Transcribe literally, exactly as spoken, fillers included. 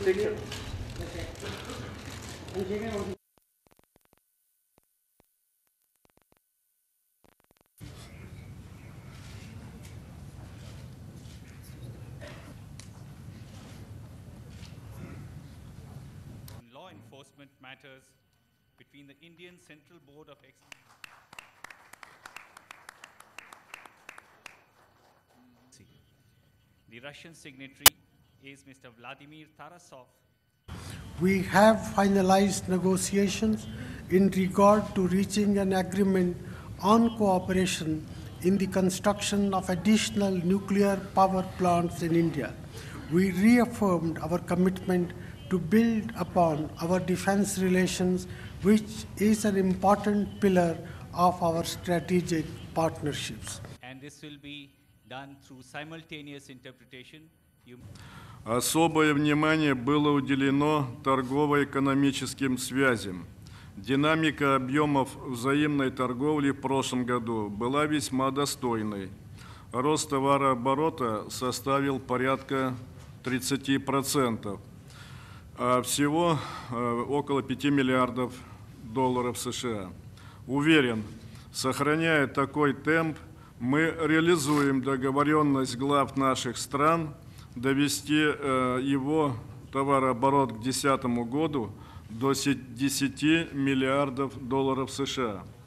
picture. Law enforcement matters between the Indian Central Board of Ex The Russian signatory is Mister Vladimir Tarasov. We have finalized negotiations in regard to reaching an agreement on cooperation in the construction of additional nuclear power plants in India. We reaffirmed our commitment to build upon our defense relations, which is an important pillar of our strategic partnerships. And this will be done through simultaneous interpretation. You... Особое внимание было уделено торгово-экономическим связям. Динамика объемов взаимной торговли в прошлом году была весьма достойной. Рост товарооборота составил порядка тридцати процентов, а всего около пяти миллиардов долларов США. Уверен, сохраняя такой темп, мы реализуем договоренность глав наших стран довести э, его товарооборот к две тысячи десятому году до десяти миллиардов долларов США.